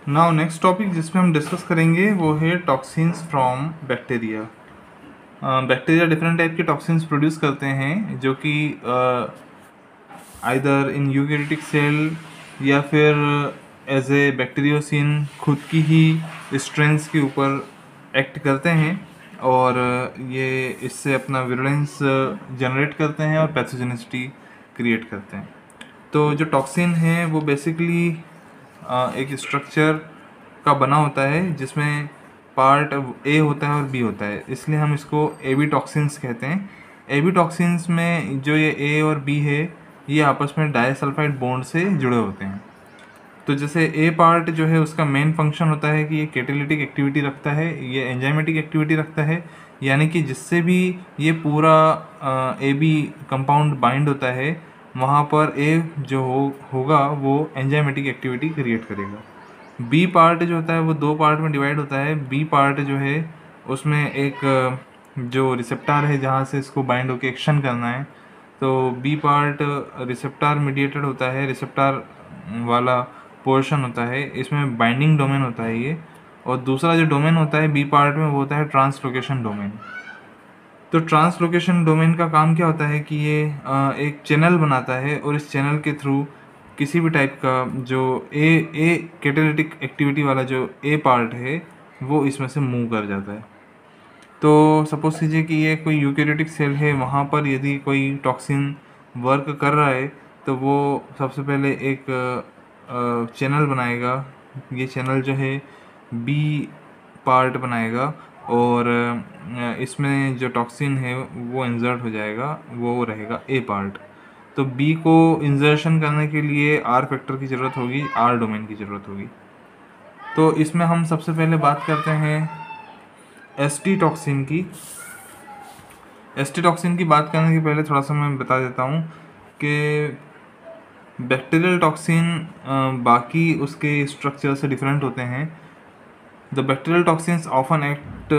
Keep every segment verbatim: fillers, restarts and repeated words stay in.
Now next topic जिसमें हम discuss करेंगे वो है toxins from bacteria. Bacteria different type के टॉक्सिन्स प्रोड्यूस करते हैं जो कि आइदर इन यूकेरियोटिक सेल या फिर एज ए बैक्टीरियोसिन खुद की ही स्ट्रेंथ्स के ऊपर एक्ट करते हैं और ये इससे अपना विरुलेंस जनरेट करते हैं और पैथोजेनिसिटी क्रिएट करते हैं। तो जो टॉक्सिन है वो बेसिकली एक स्ट्रक्चर का बना होता है जिसमें पार्ट ए होता है और बी होता है, इसलिए हम इसको ए बी टॉक्सिन्स कहते हैं। ए बी टॉक्सिन्स में जो ये ए और बी है ये आपस में डाइसल्फाइड बॉन्ड से जुड़े होते हैं। तो जैसे ए पार्ट जो है उसका मेन फंक्शन होता है कि ये कैटालिटिक एक्टिविटी रखता है, ये एंजाइमेटिक एक्टिविटी रखता है, यानी कि जिससे भी ये पूरा ए बी कंपाउंड बाइंड होता है वहाँ पर ए जो हो होगा वो एंजाइमेटिक एक्टिविटी क्रिएट करेगा। बी पार्ट जो होता है वो दो पार्ट में डिवाइड होता है। बी पार्ट जो है उसमें एक जो रिसेप्टार है जहाँ से इसको बाइंड होकर एक्शन करना है, तो बी पार्ट रिसेप्टार मीडिएटेड होता है, रिसेप्टार वाला पोर्शन होता है, इसमें बाइंडिंग डोमेन होता है ये। और दूसरा जो डोमेन होता है बी पार्ट में वो होता है ट्रांसलोकेशन डोमेन। तो ट्रांसलोकेशन डोमेन का काम क्या होता है कि ये एक चैनल बनाता है और इस चैनल के थ्रू किसी भी टाइप का जो ए ए कैटालिटिक एक्टिविटी वाला जो ए पार्ट है वो इसमें से मूव कर जाता है। तो सपोज कीजिए कि ये कोई यूकेरियोटिक सेल है, वहाँ पर यदि कोई टॉक्सिन वर्क कर रहा है तो वो सबसे पहले एक चैनल बनाएगा। ये चैनल जो है बी पार्ट बनाएगा और इसमें जो टॉक्सिन है वो इंसर्ट हो जाएगा, वो रहेगा ए पार्ट। तो बी को इंसर्शन करने के लिए आर फैक्टर की ज़रूरत होगी, आर डोमेन की ज़रूरत होगी। तो इसमें हम सबसे पहले बात करते हैं एस टी टॉक्सिन की। एस टी टॉक्सिन की बात करने के पहले थोड़ा सा मैं बता देता हूँ कि बैक्टीरियल टॉक्सिन बाकी उसके स्ट्रक्चर से डिफरेंट होते हैं। The bacterial toxins often act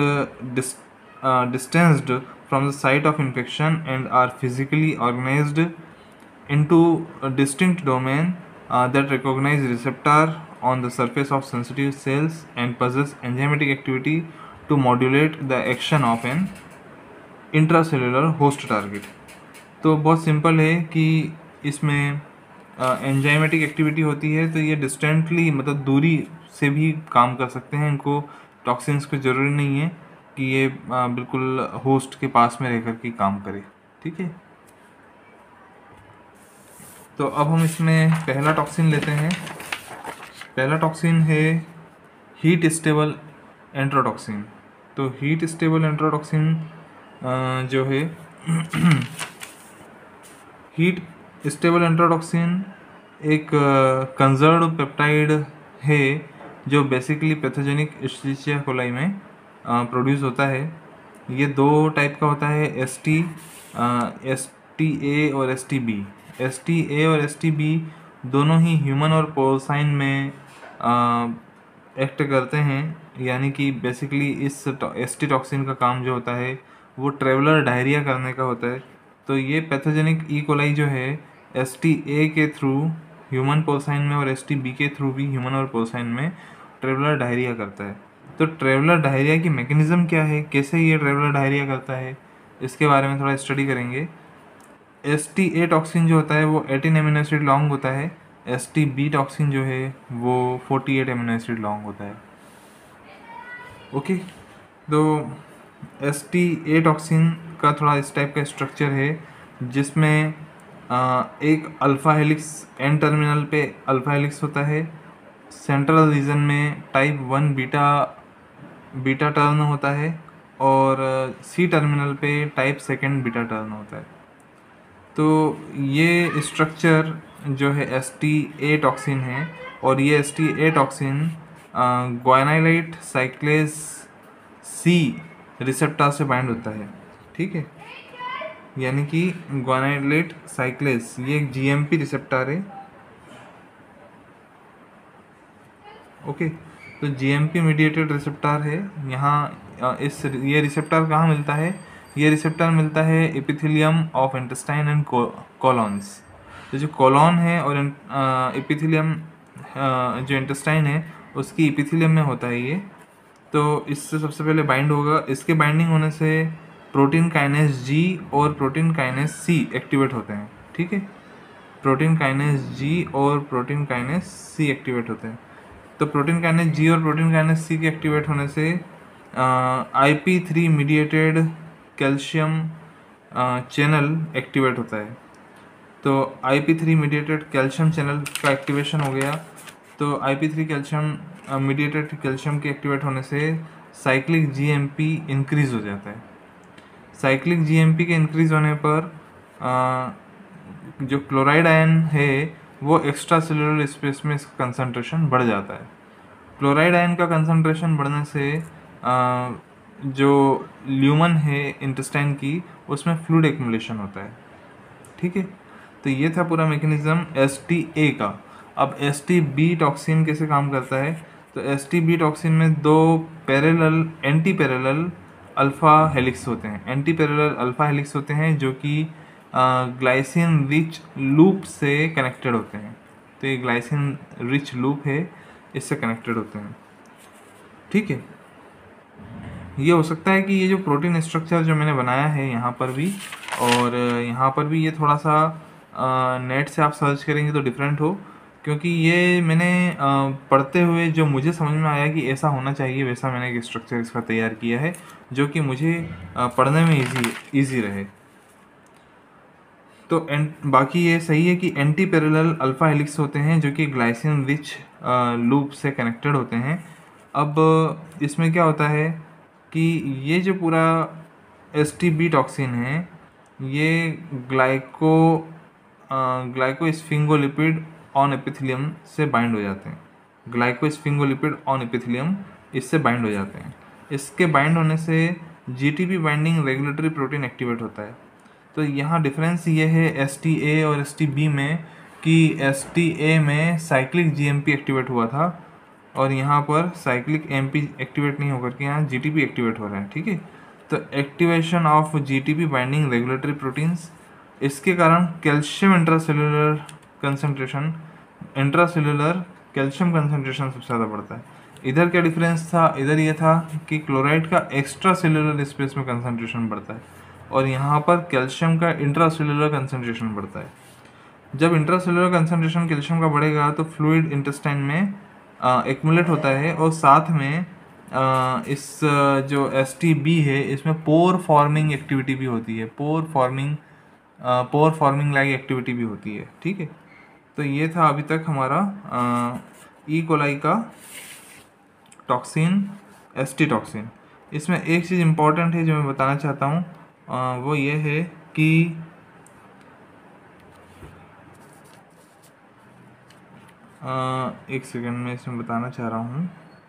distanced from the site of infection and are physically organized into a distinct domain uh, that recognize receptor on the surface of sensitive cells and possess enzymatic activity to modulate the action of an intracellular host target। तो बहुत simple है कि इसमें enzymatic uh, activity होती है, तो ये distantly मतलब दूरी से भी काम कर सकते हैं। इनको टॉक्सिन्स को ज़रूरी नहीं है कि ये uh, बिल्कुल होस्ट के पास में रहकर के काम करे, ठीक है। तो अब हम इसमें पहला टॉक्सिन लेते हैं। पहला टॉक्सिन है हीट स्टेबल एंट्रोटॉक्सिन। तो हीट स्टेबल एंट्रोटॉक्सिन जो है हीट स्टेबल एंट्रोटॉक्सिन एक कंजर्व्ड पेप्टाइड है जो बेसिकली पैथोजेनिक एस्चेरिचिया कोलाई में प्रोड्यूस होता है। ये दो टाइप का होता है, S T S T A और S T B. S T A और एस टी बी दोनों ही ह्यूमन और पोर्साइन में एक्ट करते हैं, यानी कि बेसिकली इस एस टी टॉक्सिन का काम जो होता है वो ट्रेवलर डायरिया करने का होता है। तो ये पैथोजेनिक ई कोलाई जो है एस टी ए के थ्रू ह्यूमन पोर्साइन में और एस टी बी के थ्रू भी ह्यूमन और पोर्साइन में ट्रेवलर डायरिया करता है। तो ट्रेवलर डायरिया की मैकेनिज्म क्या है, कैसे ये ट्रेवलर डायरिया करता है, इसके बारे में थोड़ा स्टडी करेंगे। एस टी ए टॉक्सिन जो होता है वो एटीन एमिनो एसिड लॉन्ग होता है, एस टी बी टॉक्सिन जो है वो forty eight amino acid long होता है। ओके, तो एस टी ए टॉक्सिन का थोड़ा इस टाइप का स्ट्रक्चर है जिसमें आ, एक अल्फ़ा हेलिक्स एन टर्मिनल पे अल्फ़ा हेलिक्स होता है, सेंट्रल रीजन में type one beta beta turn होता है और सी टर्मिनल पे टाइप सेकेंड बीटा टर्न होता है। तो ये स्ट्रक्चर जो है एस टी ए टॉक्सिन है और ये S T A toxin guanylate cyclase C receptor से बाइंड होता है, ठीक है। यानी कि ग्वाइनाइलेट साइक्लेज ये एक जी एम पी रिसेप्टर है। ओके, तो G M P mediated receptor है। यहाँ इस ये रिसेप्टर कहाँ मिलता है, ये रिसेप्टर मिलता है epithelium of intestine and colons. तो जो कोलॉन है और एपिथेलियम जो इंटेस्टाइन है उसकी इपिथेलियम में होता है ये। तो इससे सबसे पहले बाइंड होगा, इसके बाइंडिंग होने से प्रोटीन काइनेज जी और प्रोटीन काइनेज सी एक्टिवेट होते हैं, ठीक है। प्रोटीन काइनेज जी और प्रोटीन काइनेज सी एक्टिवेट होते हैं। तो प्रोटीन काइनेज जी और प्रोटीन काइनेज सी के एक्टिवेट होने से I P three mediated calcium channel activate होता है। तो I P three mediated calcium channel का एक्टिवेशन हो गया। तो I P three calcium mediated calcium के एक्टिवेट होने से cyclic G M P increase हो जाता है। साइक्लिक जी एम पी के इंक्रीज होने पर आ, जो क्लोराइड आयन है वो एक्स्ट्रा सेलुलर स्पेस में इसका कंसंट्रेशन बढ़ जाता है। क्लोराइड आयन का कंसंट्रेशन बढ़ने से आ, जो ल्यूमन है इंटेस्टाइन की, उसमें फ्लूइड एक्युमुलेशन होता है, ठीक है। तो ये था पूरा मैकेनिज्म एस टी ए का। अब एस टी बी टॉक्सिन कैसे काम करता है? तो एस टी बी टॉक्सिन में दो parallel anti parallel alpha helix होते हैं। एंटी पैरेलल अल्फ़ा हेलिक्स होते हैं जो कि ग्लाइसिन रिच लूप से कनेक्टेड होते हैं। तो ये ग्लाइसिन रिच लूप है, इससे कनेक्टेड होते हैं, ठीक है। ये हो सकता है कि ये जो प्रोटीन स्ट्रक्चर जो मैंने बनाया है यहाँ पर भी और यहाँ पर भी, ये थोड़ा सा नेट से आप सर्च करेंगे तो डिफरेंट हो, क्योंकि ये मैंने आ, पढ़ते हुए जो मुझे समझ में आया कि ऐसा होना चाहिए, वैसा मैंने एक स्ट्रक्चर इसका तैयार किया है जो कि मुझे आ, पढ़ने में इजी इजी रहे। तो एंड बाकी ये सही है कि एंटी पैरेलल अल्फ़ा हेलिक्स होते हैं जो कि ग्लाइसिन रिच लूप से कनेक्टेड होते हैं। अब इसमें क्या होता है कि ये जो पूरा एस टी बी टॉक्सिन है ये ग्लाइको ग्लाइकोस्फिंगोलिपिड ऑन एपिथेलियम से बाइंड हो जाते हैं। ग्लाइकोस्फिंगोलिपिड ऑन एपिथेलियम इससे बाइंड हो जाते हैं। इसके बाइंड होने से G T P binding regulatory protein activate होता है। तो यहाँ डिफरेंस ये है एस टी ए और एस टी बी में कि एस टी ए में cyclic G M P activate हुआ था और यहाँ पर साइक्लिक एम पी एक्टिवेट नहीं होकर के यहाँ जी टी पी एक्टिवेट हो रहा है, ठीक है। तो activation of G T P binding regulatory proteins, इसके कारण calcium intracellular concentration intracellular calcium concentration सबसे ज़्यादा बढ़ता है। इधर क्या डिफरेंस था? इधर ये था कि क्लोराइड का एक्स्ट्रा सेलुलर स्पेस में कंसंट्रेशन बढ़ता है और यहाँ पर कैल्शियम का इंट्रासेलुलर कंसंट्रेशन बढ़ता है। जब इंट्रासेलुलर कंसंट्रेशन कैल्शियम का बढ़ेगा तो फ्लूइड इंटेस्टाइन में एक्युमुलेट होता है और साथ में आ, इस जो एस टी बी है इसमें पोर फॉर्मिंग एक्टिविटी भी होती है। Pore forming pore forming like activity भी होती है, ठीक है। तो ये था अभी तक हमारा ई कोलाई का टॉक्सिन, एस टी टॉक्सिन। इसमें एक चीज़ इम्पॉर्टेंट है जो मैं बताना चाहता हूँ, आ, वो ये है कि आ, एक सेकंड में इसमें बताना चाह रहा हूँ।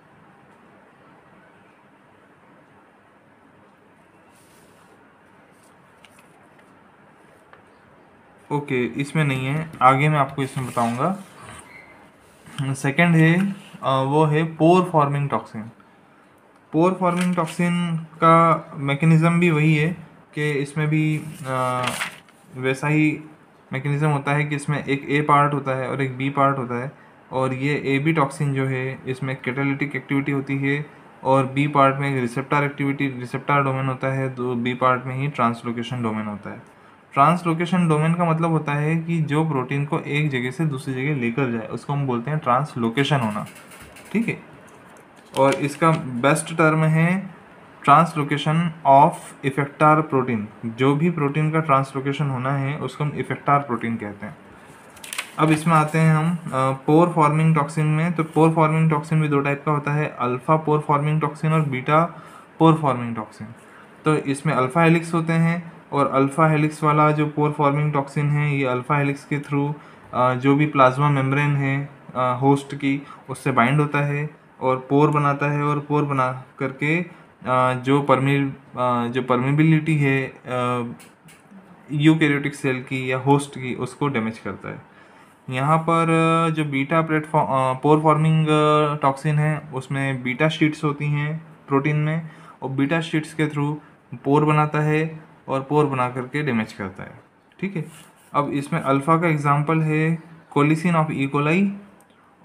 ओके, इसमें नहीं है, आगे मैं आपको इसमें बताऊंगा। सेकंड है आ, वो है pore forming toxin. Pore forming toxin का मैकेनिज़्म भी वही है कि इसमें भी आ, वैसा ही मैकेनिज़्म होता है कि इसमें एक ए पार्ट होता है और एक बी पार्ट होता है। और ये ए बी टॉक्सिन जो है इसमें कैटालिटिक एक्टिविटी होती है और बी पार्ट में रिसेप्टर एक्टिविटी रिसेप्टर डोमेन होता है। तो बी पार्ट में ही ट्रांसलोकेशन डोमेन होता है। ट्रांसलोकेशन डोमेन का मतलब होता है कि जो प्रोटीन को एक जगह से दूसरी जगह लेकर जाए उसको हम बोलते हैं ट्रांसलोकेशन होना, ठीक है। और इसका बेस्ट टर्म है ट्रांसलोकेशन ऑफ इफेक्टार प्रोटीन। जो भी प्रोटीन का ट्रांसलोकेशन होना है उसको हम इफेक्टार प्रोटीन कहते हैं। अब इसमें आते हैं हम पोर फॉर्मिंग टॉक्सिन में। तो पोर फॉर्मिंग टॉक्सिन भी दो टाइप का होता है, अल्फा पोर फॉर्मिंग टॉक्सिन और बीटा पोर फॉर्मिंग टॉक्सिन। तो इसमें अल्फा हेलिक्स होते हैं और अल्फा हेलिक्स वाला जो पोर फॉर्मिंग टॉक्सिन है ये अल्फा हेलिक्स के थ्रू जो भी प्लाज्मा मेम्ब्रेन है होस्ट की उससे बाइंड होता है और पोर बनाता है और पोर बना करके जो परमी जो परमिबिलिटी है यूकैरियोटिक सेल की या होस्ट की उसको डैमेज करता है। यहाँ पर जो beta platform pore forming toxin है उसमें बीटा शीट्स होती हैं प्रोटीन में और बीटा शीट्स के थ्रू पोर बनाता है और पोर बना करके डैमेज करता है, ठीक है। अब इसमें अल्फ़ा का एग्जांपल है कोलिसिन ऑफ ई कोलाई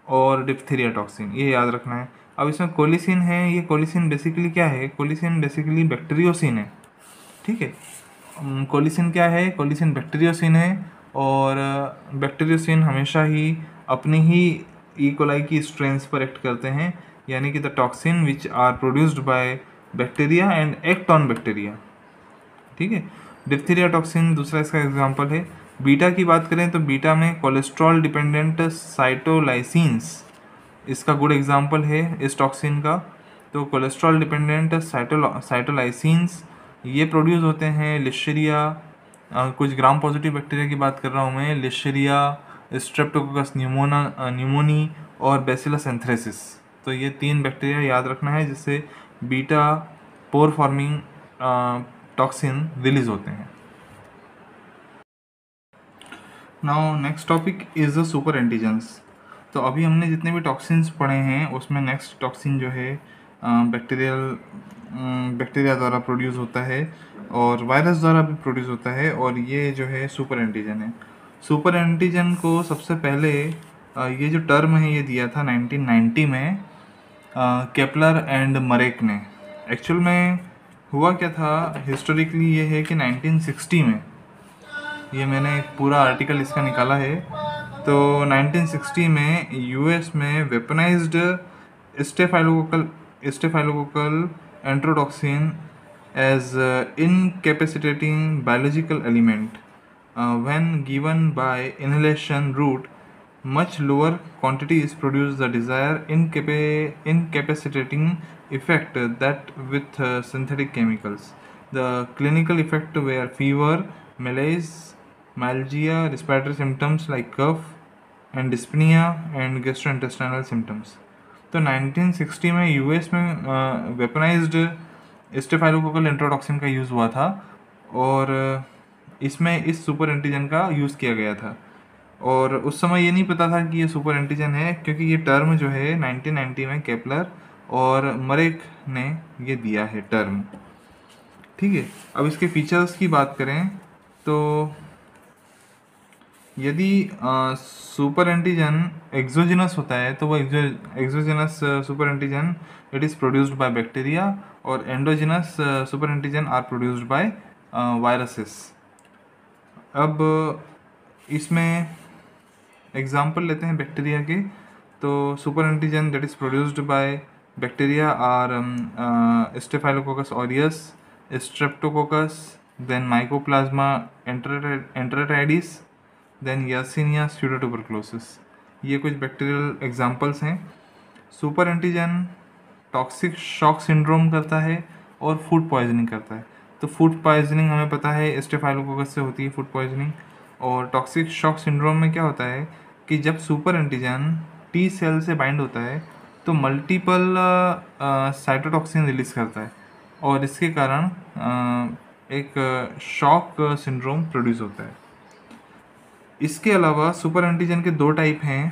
और डिप्थीरिया टॉक्सिन, ये याद रखना है। अब इसमें कोलिसिन है, ये कोलिसिन बेसिकली क्या है, कोलिसिन बेसिकली बैक्टीरियोसिन है, ठीक है। कोलिसिन क्या है, कोलिसिन बैक्टीरियोसिन है, और बैक्टीरियोसिन हमेशा ही अपनी ही ई कोलाई की स्ट्रेंस पर एक्ट करते हैं, यानी कि the toxin which are produced by bacteria and act on bacteria, ठीक है। डिप्थीरिया टॉक्सिन दूसरा इसका एग्जांपल है। बीटा की बात करें तो बीटा में कोलेस्ट्रॉल डिपेंडेंट साइटोलाइसिन्स इसका गुड एग्जांपल है इस टॉक्सिन का। तो कोलेस्ट्रॉल डिपेंडेंट साइटो साइटोलाइसिन्स ये प्रोड्यूस होते हैं लिशेरिया, कुछ ग्राम पॉजिटिव बैक्टीरिया की बात कर रहा हूँ मैं, लिशेरिया, स्ट्रेप्टोकोकस न्यूमोना न्यूमोनी और बैसिलस एंथ्रेसिस। तो ये तीन बैक्टीरिया याद रखना है जिससे beta pore forming toxin release होते हैं। Now next topic is the super antigens. तो अभी हमने जितने भी टॉक्सिन्स पढ़े हैं उसमें नेक्स्ट टॉक्सिन जो है बैक्टीरियल बैक्टीरिया द्वारा प्रोड्यूस होता है और वायरस द्वारा भी प्रोड्यूस होता है, और ये जो है सुपर एंटीजन है। सुपर एंटीजन को सबसे पहले आ, ये जो टर्म है ये दिया था नाइनटीन नाइंटी में केपलर एंड मरेक ने। एक्चुअल में हुआ क्या था हिस्टोरिकली ये है कि नाइनटीन सिक्सटी में, ये मैंने एक पूरा आर्टिकल इसका निकाला है, तो नाइनटीन सिक्सटी में यूएस में weaponized staphylococcal staphylococcal enterotoxin as uh, incapacitating biological element uh, when given by inhalation route. Much lower quantities produce the desired incapa- incapacitating effect that with uh, synthetic chemicals. The clinical effect were fever, malaise, myalgia, respiratory symptoms like cough and dyspnea and gastrointestinal symptoms. तो nineteen sixty में US में weaponized staphylococcal enterotoxin का use हुआ था और इसमें इस super antigen का यूज़ किया गया था। और उस समय ये नहीं पता था कि ये सुपर एंटीजन है, क्योंकि ये टर्म जो है नाइनटीन नाइंटी में केपलर और मरेक ने ये दिया है टर्म, ठीक है। अब इसके फीचर्स की बात करें तो यदि सुपर एंटीजन एक्सोजिनस होता है तो वो exogenous super antigen it is produced by bacteria, और endogenous super antigen are produced by viruses. अब इसमें एग्जांपल लेते हैं बैक्टीरिया के। तो super antigen that is produced by bacteria are Staphylococcus aureus, Streptococcus, then Mycoplasma arthritidis, then yersinia pseudotuberculosis। ये कुछ bacterial examples हैं। Super antigen toxic shock syndrome करता है और फूड पॉइजनिंग करता है। तो फूड पॉइजनिंग हमें पता है स्टेफाइलोकोकस से होती है फूड पॉइजनिंग, और टॉक्सिक शॉक सिंड्रोम में क्या होता है कि जब सुपर एंटीजन टी सेल से बाइंड होता है तो मल्टीपल साइटोटॉक्सिन रिलीज करता है, और इसके कारण uh, एक शॉक सिंड्रोम प्रोड्यूस होता है। इसके अलावा सुपर एंटीजन के दो टाइप हैं।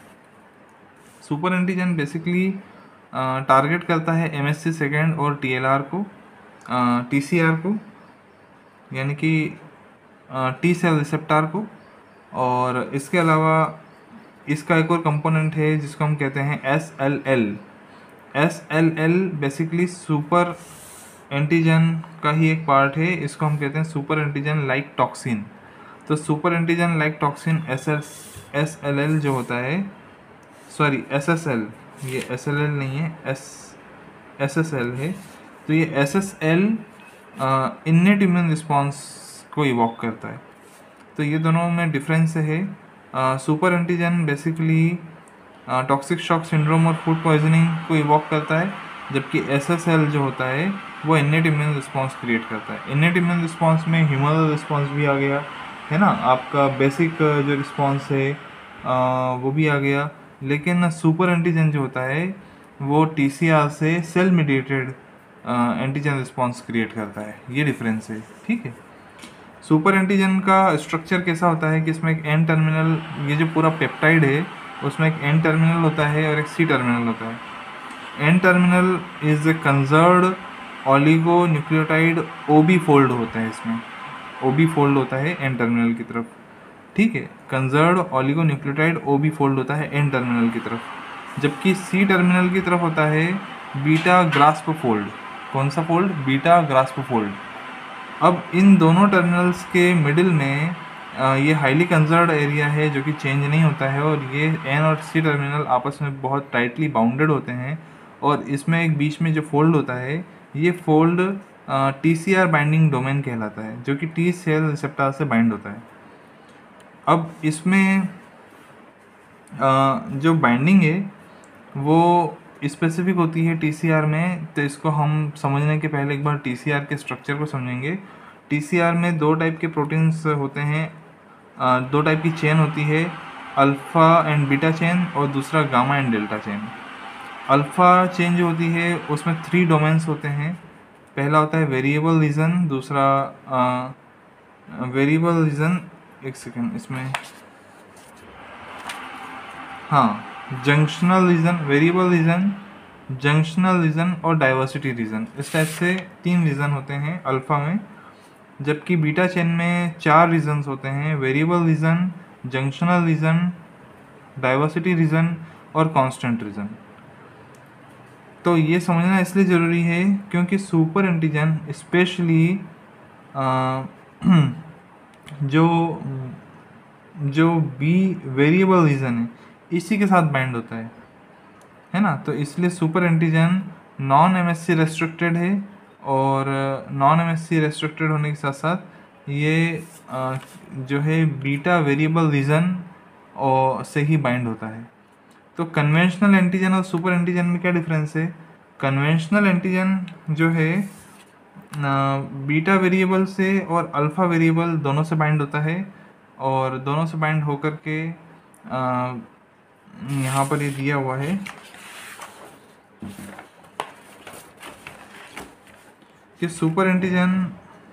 सुपर एंटीजन बेसिकली टारगेट करता है एमएससी सेकेंड और टीएलआर को, टीसीआर को, यानी कि टी सेल रिसेप्टार को, और इसके अलावा इसका एक और कंपोनेंट है जिसको हम कहते हैं S L L. S L L basically super antigen का ही एक पार्ट है, इसको हम कहते हैं सुपर एंटीजन लाइक टॉक्सिन। तो super antigen like toxin S S S L L जो होता है, सॉरी एस एस एल, ये एस एल एल नहीं है, एस एस एस एल है। तो ये S S L innate immune response को इवॉक करता है। तो ये दोनों में डिफरेंस है। Super antigen basically toxic shock syndrome और फूड पॉइजनिंग को इवॉक करता है, जबकि एस एस एल जो होता है वो इन्नेट इम्यून रिस्पॉन्स क्रिएट करता है। इन्नेट इम्यून रिस्पॉन्स में ह्यूमरल रिस्पॉन्स भी आ गया है ना, आपका बेसिक जो रिस्पॉन्स है आ, वो भी आ गया, लेकिन सुपर एंटीजन जो होता है वो टीसीआर से cell mediated antigen response create करता है। ये डिफरेंस है, ठीक है। सुपर एंटीजन का स्ट्रक्चर कैसा होता है कि इसमें एक एन टर्मिनल, ये जो पूरा पेप्टाइड है उसमें एक एन टर्मिनल होता है और एक सी टर्मिनल होता है। N terminal is a conserved oligo nucleotide OB fold होता है, इसमें ओबी फोल्ड होता है एन टर्मिनल की तरफ, ठीक है। Conserved oligonucleotide O B fold होता है एन टर्मिनल की तरफ, जबकि सी टर्मिनल की तरफ होता है बीटा ग्रास्प फोल्ड। कौन सा फोल्ड? Beta grasp fold. अब इन दोनों टर्मिनल्स के मिडिल में आ, ये हाईली कंजर्व्ड एरिया है जो कि चेंज नहीं होता है, और ये एन और सी टर्मिनल आपस में बहुत टाइटली बाउंडेड होते हैं, और इसमें एक बीच में जो फोल्ड होता है ये fold T C R binding domain कहलाता है, जो कि टी सेल रिसेप्टर से बाइंड होता है। अब इसमें आ, जो बाइंडिंग है वो स्पेसिफिक होती है टी सी आर में, तो इसको हम समझने के पहले एक बार टी सी आर के स्ट्रक्चर को समझेंगे। टी सी आर में दो टाइप के प्रोटीन्स होते हैं, आ, दो टाइप की चेन होती है, अल्फ़ा एंड बीटा चेन और दूसरा gamma and delta chain. Alpha chain जो होती है उसमें थ्री डोमेन्स होते हैं। पहला होता है वेरिएबल रीजन, दूसरा वेरिएबल रीजन, एक सेकेंड इसमें, हाँ, junctional region, variable region, junctional region और डाइवर्सिटी रीजन, इस टाइप से तीन रीजन होते हैं अल्फ़ा में। जबकि बीटा चेन में चार रीजन्स होते हैं, variable region, junctional region, diversity region और कांस्टेंट रीजन। तो ये समझना इसलिए ज़रूरी है क्योंकि सुपर एंटीजन स्पेशली जो जो बी वेरिएबल रीजन है इसी के साथ बाइंड होता है है ना। तो इसलिए super antigen non M S C restricted है, और non M S C restricted होने के साथ साथ ये आ, जो है बीटा वेरिएबल रीजन और से ही बाइंड होता है। तो कन्वेंशनल एंटीजन और सुपर एंटीजन में क्या डिफरेंस है? कन्वेंशनल एंटीजन जो है बीटा वेरिएबल से और अल्फ़ा वेरिएबल दोनों से बाइंड होता है, और दोनों से बाइंड होकर के यहाँ पर ये दिया हुआ है कि super antigen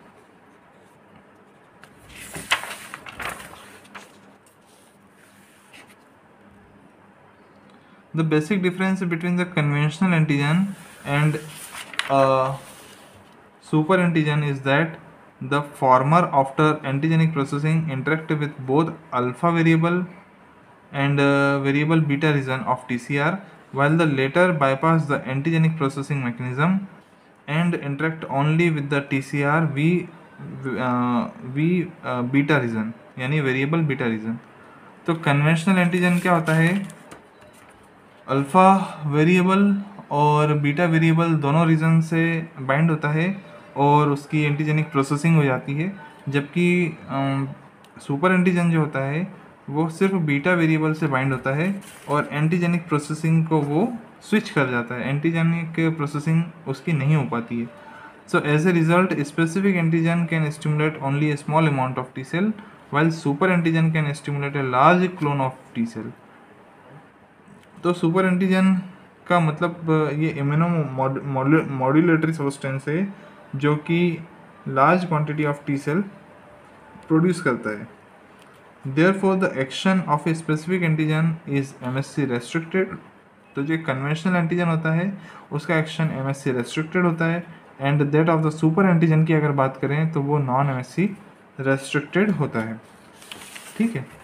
the basic difference between the conventional antigen and uh, super antigen is that the former after antigenic processing interact with both alpha variable and uh, variable beta region of T C R, while the later bypass the antigenic processing mechanism and interact only with the T C R V uh, V uh, beta region यानी variable beta region। तो conventional antigen क्या होता है? Alpha variable और beta variable दोनों region से bind होता है और उसकी एंटीजेनिक प्रोसेसिंग हो जाती है, जबकि सुपर एंटीजन जो होता है वो सिर्फ बीटा वेरिएबल से बाइंड होता है और एंटीजेनिक प्रोसेसिंग को वो स्विच कर जाता है, एंटीजेनिक प्रोसेसिंग उसकी नहीं हो पाती है। So as a result specific antigen can stimulate only a small amount of T cell, while super antigen can stimulate a large clone of T cell. तो सुपर एंटीजन का मतलब ये इम्यूनो मॉड्यूलेटरी सब्सटेंस है जो कि large quantity of T cell produce करता है। Therefore the action of a specific antigen is MSC restricted. तो जो कन्वेंशनल एंटीजन होता है उसका एक्शन एमएससी रेस्ट्रिक्टेड होता है, and that of the super antigen की अगर बात करें तो वो नॉन एमएससी रेस्ट्रिक्टेड होता है। ठीक है,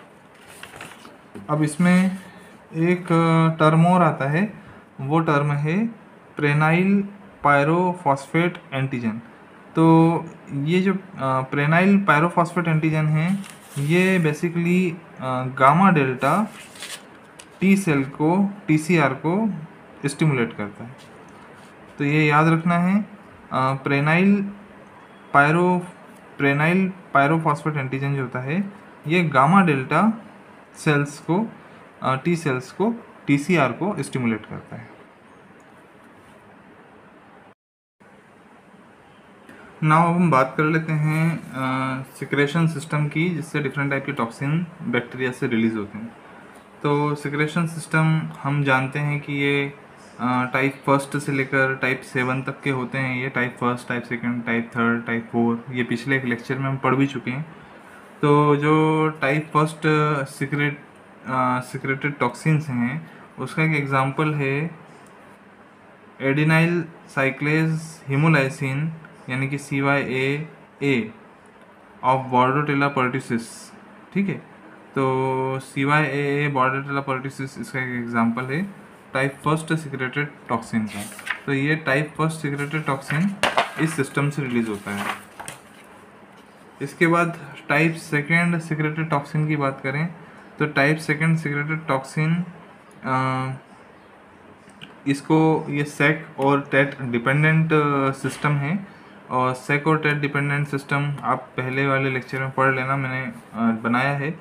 अब इसमें एक टर्म और आता है, वो टर्म है प्रेनाइल पायरोफॉस्फेट एंटीजन। तो ये जो प्रेनाइल पायरोफॉस्फेट एंटीजन है ये basically gamma delta T cell को टी सी आर को स्टिमुलेट करता है। तो ये याद रखना है, prenyl pyro prenyl pyrophosphate antigen जो होता है ये गामा डेल्टा सेल्स को टी सेल्स को टी सी आर को स्टिमुलेट करता है। नाउ हम बात कर लेते हैं सिक्रेशन सिस्टम की, जिससे डिफरेंट टाइप के टॉक्सिन बैक्टीरिया से रिलीज होते हैं। तो सिक्रेशन सिस्टम हम जानते हैं कि ये टाइप फर्स्ट से लेकर टाइप सेवन तक के होते हैं। ये type first, type second, type third, type four, ये पिछले एक लेक्चर में हम पढ़ भी चुके हैं। तो जो type first secret secreted toxins हैं उसका एक एग्जांपल है एडिनाइल साइक्लेज हेमोलाइसिन यानी कि C Y A A of Bordetella pertussis. ठीक है। तो सी वाई ए ए बॉर्डेटेला पोर्टिसिस इसका एक एग्जांपल है टाइप फर्स्ट सिक्रेटेड टॉक्सिन का। तो ये टाइप फर्स्ट सिक्रेटेड टॉक्सिन इस सिस्टम से रिलीज होता है। इसके बाद टाइप सेकेंड सिक्रेटेड टॉक्सिन की बात करें तो टाइप सेकेंड सिक्रेटेड टॉक्सिन इसको ये सेक और टेट डिपेंडेंट सिस्टम है, और सेक और टेट डिपेंडेंट सिस्टम आप पहले वाले लेक्चर में पढ़ लेना, मैंने आ, बनाया है।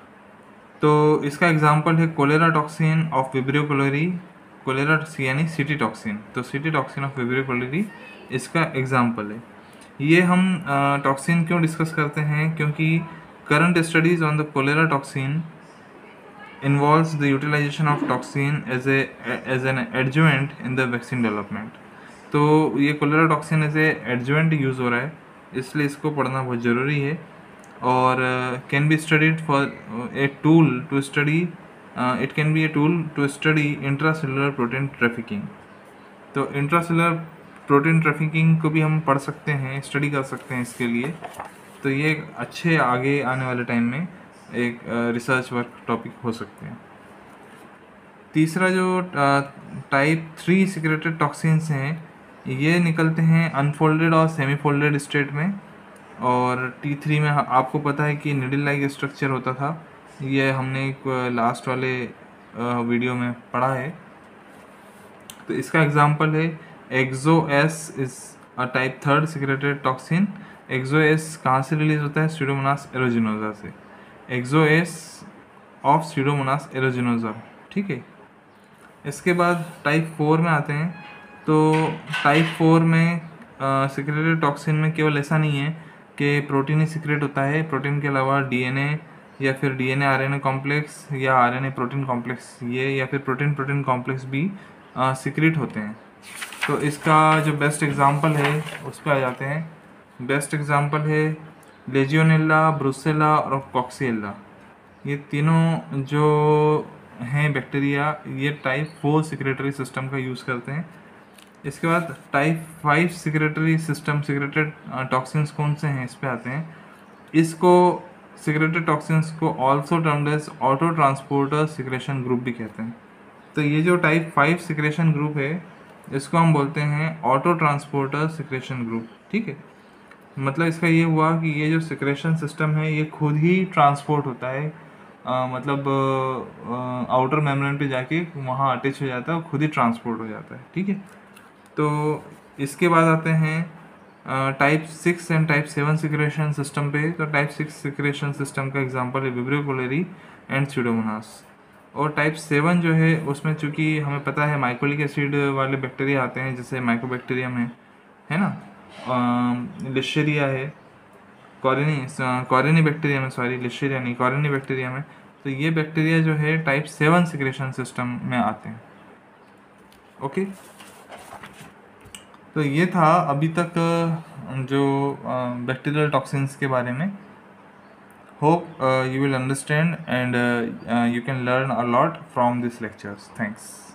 तो इसका एग्जांपल है cholera toxin of Vibrio cholerae, cholera यानी सिटी टॉक्सिन। तो CT toxin of Vibrio cholerae इसका एग्जांपल है। ये हम टॉक्सिन क्यों डिस्कस करते हैं, क्योंकि current studies on the cholera toxin involves the utilization of toxin as a as an adjuvant in the vaccine development। तो ये cholera toxin as a adjuvant use हो रहा है, इसलिए इसको पढ़ना बहुत ज़रूरी है। और can be studied for a tool to study, it can be a tool to study intracellular protein trafficking. तो इंट्रासेलुलर प्रोटीन ट्रैफिकिंग को भी हम पढ़ सकते हैं, स्टडी कर सकते हैं इसके लिए। तो ये एक अच्छे आगे आने वाले टाइम में एक रिसर्च वर्क टॉपिक हो सकते हैं। तीसरा जो टाइप थ्री सिक्रेटेड टॉक्सिन्स हैं ये निकलते हैं अनफोल्डेड और सेमी फोल्डेड स्टेट में। और टी थ्री में आपको पता है कि निडल लाइक स्ट्रक्चर होता था, ये हमने एक लास्ट वाले वीडियो में पढ़ा है। तो इसका एग्जांपल है Exo S is a type third secreted toxin. Exo S कहाँ से रिलीज होता है? स्यूडोमोनास एरोजिनोसा से। Exo S of Pseudomonas aeruginosa, ठीक है। इसके बाद टाइप फोर में आते हैं। तो टाइप फोर में सिक्रेटेड टॉक्सिन में केवल ऐसा नहीं है कि प्रोटीन ही सिक्रेट होता है, प्रोटीन के अलावा डीएनए या फिर डीएनए आरएनए कॉम्प्लेक्स या आरएनए प्रोटीन कॉम्प्लेक्स ये या फिर प्रोटीन प्रोटीन कॉम्प्लेक्स भी सिक्रेट होते हैं। तो इसका जो बेस्ट एग्जांपल है उस पर आ जाते हैं। बेस्ट एग्जांपल है लेजियोनेला, ब्रुसेला और कॉक्सिएला। ये तीनों जो हैं बैक्टीरिया ये टाइप फोर सिक्रेटरी सिस्टम का यूज़ करते हैं। इसके बाद type five secretory system secreted toxins कौन से हैं इस पे आते हैं। इसको सिक्रेटेड टॉक्सिन्स को also termed as auto transporter secretion group भी कहते हैं। तो ये जो टाइप फाइव सिक्रेशन ग्रुप है इसको हम बोलते हैं ऑटो ट्रांसपोर्टर सिक्रेशन ग्रुप, ठीक है। मतलब इसका ये हुआ कि ये जो सिक्रेशन सिस्टम है ये खुद ही ट्रांसपोर्ट होता है, आ, मतलब आउटर मेम्ब्रेन पे जाके वहाँ अटैच हो जाता है और खुद ही ट्रांसपोर्ट हो जाता है, ठीक है। तो इसके बाद आते हैं type six and type seven secretion system पे। तो टाइप सिक्स सिक्रेशन सिस्टम का एग्जांपल है विब्रियो कोलेरी एंड स्यूडोमोनास। और टाइप सेवन जो है उसमें चूँकि हमें पता है माइकोलिक एसिड वाले बैक्टीरिया आते हैं, जैसे माइकोबैक्टीरियम है है ना, लिशेरिया है, कॉरिनी कॉरिनी बैक्टीरियम है, सॉरी लिशेरिया नहीं कॉरिनी बैक्टीरियम है। तो ये बैक्टीरिया जो है टाइप सेवन सिक्रेशन सिस्टम में आते हैं, ओके। तो ये था अभी तक जो बैक्टीरियल टॉक्सिन्स के बारे में। Hope you will understand and you can learn a lot from this lectures. Thanks.